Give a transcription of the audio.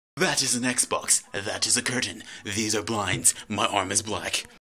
That is an Xbox. That is a curtain. These are blinds. My arm is black.